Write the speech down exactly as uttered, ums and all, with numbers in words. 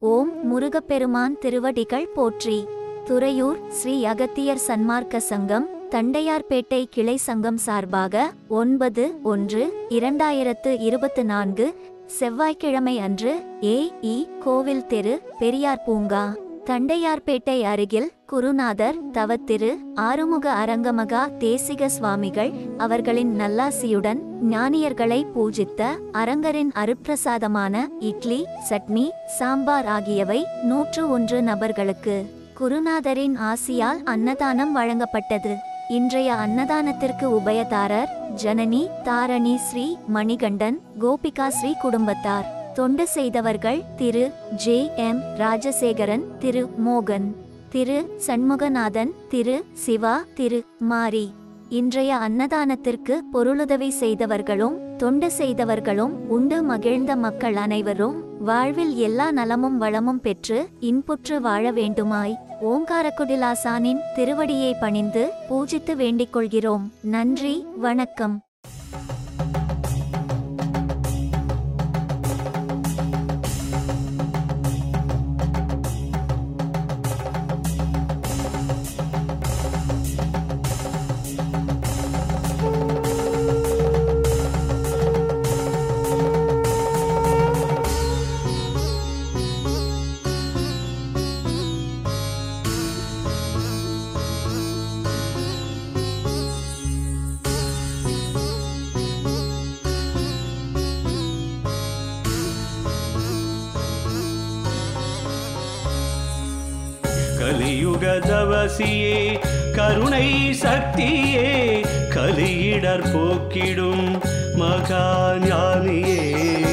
ஓம் முருகப்பெருமான் திருவடிகள் போற்றி. துறையூர் ஸ்ரீ அகத்தியர் சன்மார்க்க சங்கம் தண்டையார்பேட்டை கிளை சங்கம் சார்பாக ஒன்பது ஒன்று இரண்டாயிரத்து இருபத்து நான்கு செவ்வாய்க்கிழமை அன்று ஏ இ கோவில் தெரு பெரியார் பூங்கா தண்டையார்பேட்டை அருகில் குருநாதர் தவத்திரு ஆறுமுக அரங்கமகா தேசிக சுவாமிகள் அவர்களின் நல்லாசியுடன் ஞானியர்களை பூஜித்த அரங்கரின் அருட்பிரசாதமான இட்லி சட்னி சாம்பார் ஆகியவை நூற்று ஒன்று நபர்களுக்கு குருநாதரின் ஆசியால் அன்னதானம் வழங்கப்பட்டது. இன்றைய அன்னதானத்திற்கு உபயதாரர் ஜனனி தாரணி ஸ்ரீ மணிகண்டன் கோபிகா ஸ்ரீ குடும்பத்தார். தொண்டு செய்தவர்கள் திரு ஜே எம் ராஜசேகரன், திரு மோகன், திரு சண்முகநாதன், திரு சிவா, திரு மாரி. இன்றைய அன்னதானத்திற்கு பொருளுதவி செய்தவர்களும் தொண்டு செய்தவர்களும் உண்டு மகிழ்ந்த மக்கள் அனைவரும் வாழ்வில் எல்லா நலமும் வளமும் பெற்று இன்புற்று வாழ வேண்டுமாய் ஓங்காரக்குடிலாசானின் திருவடியை பணிந்து பூஜித்து வேண்டிக் கொள்கிறோம். நன்றி, வணக்கம். கலியுக தவசியே கருணை சக்தியே கலியிடர் போக்கிடும் மகா ஞானியே.